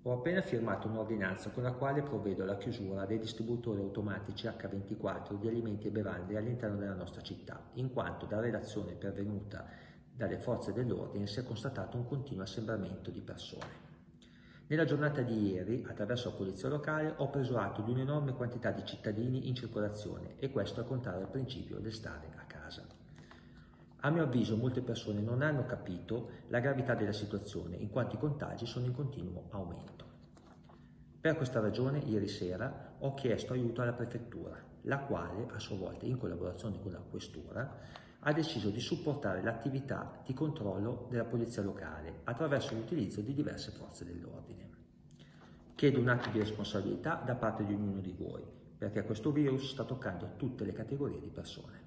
Ho appena firmato un'ordinanza con la quale provvedo alla chiusura dei distributori automatici H24 di alimenti e bevande all'interno della nostra città, in quanto da relazione pervenuta dalle forze dell'ordine si è constatato un continuo assembramento di persone. Nella giornata di ieri, attraverso la polizia locale, ho preso atto di un'enorme quantità di cittadini in circolazione e questo a contare al principio del stare a casa. A mio avviso molte persone non hanno capito la gravità della situazione in quanto i contagi sono in continuo aumento. Per questa ragione ieri sera ho chiesto aiuto alla prefettura, la quale a sua volta in collaborazione con la questura ha deciso di supportare l'attività di controllo della polizia locale attraverso l'utilizzo di diverse forze dell'ordine. Chiedo un atto di responsabilità da parte di ognuno di voi perché questo virus sta toccando tutte le categorie di persone.